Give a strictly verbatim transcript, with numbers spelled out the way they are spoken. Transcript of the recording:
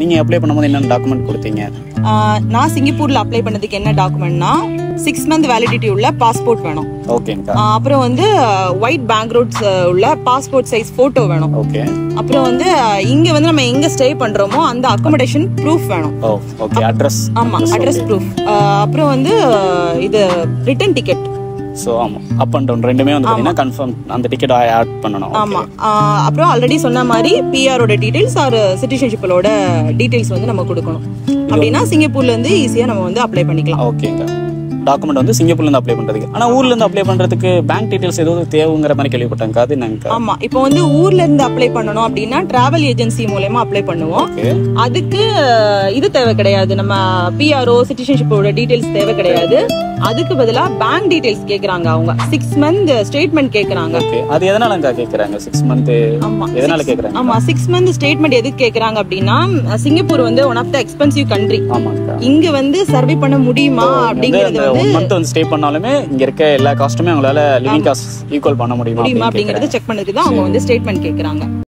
நீங்க அப்ளை பண்ணும்போது என்ன டாக்குமெண்ட் கொடுத்தீங்க? நான் சிங்கப்பூர்ல அப்ளை பண்ணதுக்கு என்ன டாக்குமெண்ட்னா சிக்ஸ் மந்த் வேலிடிட்டி உள்ள பாஸ்போர்ட் வேணும். ஓகேங்கா. அப்புறம் வந்து ஒயிட் பேக்ரவுண்ட்ஸ் உள்ள பாஸ்போர்ட் சைஸ் போட்டோ வேணும். ஓகே. அப்புறம் வந்து இங்க வந்து நம்ம எங்க ஸ்டே பண்றோமோ அந்த அகாமடேஷன் ப்ரூஃப் வேணும். Oh okay. அட்ரஸ். ஆமா, அட்ரஸ் ப்ரூஃப். அப்புறம் வந்து இது ரிட்டர்ன் டிக்கெட். சோ ஆமா, அப் அண்ட் டவுன் ரெண்டுமே வந்து பாத்தீங்கன்னா கன்ஃபார்ம் அந்த டிக்கெட் ஆட் பண்ணனும். ஆமா. அப்புறம் ஆல்ரெடி சொன்ன மாதிரி பிஆர் ஓட டீடைல்ஸ் ஆர் சிட்டிசன்ஷிப்போட டீடைல்ஸ் வந்து நம்ம கொடுக்கணும். அப்படினா சிங்கப்பூர்ல இருந்து ஈஸியா நம்ம வந்து அப்ளை பண்ணிக்கலாம். ஓகேங்க. டாக்குமெண்ட் வந்து சிங்கப்பூர்ல இருந்து அப்ளை பண்றதுக்கு. ஆனா ஊர்ல இருந்து அப்ளை பண்றதுக்கு பேங்க் டீடைல்ஸ் ஏதாவது தேவைங்கற மாதிரி கேள்விப்பட்டேன். அது என்னங்க? ஆமா, இப்போ வந்து ஊர்ல இருந்து அப்ளை பண்ணனும் அப்படினா டிராவல் ஏஜென்சி மூலமா அப்ளை பண்ணுவோம். அதுக்கு இது தேவை கிடையாது. நம்ம பிஆர்ஓ சிட்டிசன்ஷிப்போட டீடைல்ஸ் தேவை கிடையாது. அதுக்கு பதிலா பேங்க் டீடைல்ஸ் கேக்குறாங்க. அவங்க சிக்ஸ் மந்த் ஸ்டேட்மெண்ட் கேக்குறாங்க. ஓகே. அது எதனாலங்க கேக்குறாங்க சிக்ஸ் மந்த்? ஆமா, எதனால கேக்குறாங்க? ஆமா, சிக்ஸ் மந்த் ஸ்டேட்மெண்ட் எதுக்கு கேக்குறாங்க அப்படினா சிங்கப்பூர் வந்து one of the expensive country. ஆமாங்க. இங்க வந்து சர்வே பண்ண முடியுமா அப்படிங்கிறது வந்து ஒன் மந்த் வந்து ஸ்டே பண்ணாலுமே இங்க இருக்க எல்லா காஸ்ட்டுமே அவங்களால லிவிங் காஸ்ட் ஈக்குவல் பண்ண முடியுமா அப்படிங்கறத செக் பண்ணதுக்கு தான் அவங்க வந்து ஸ்டேட்மெண்ட் கேக்குறாங்க.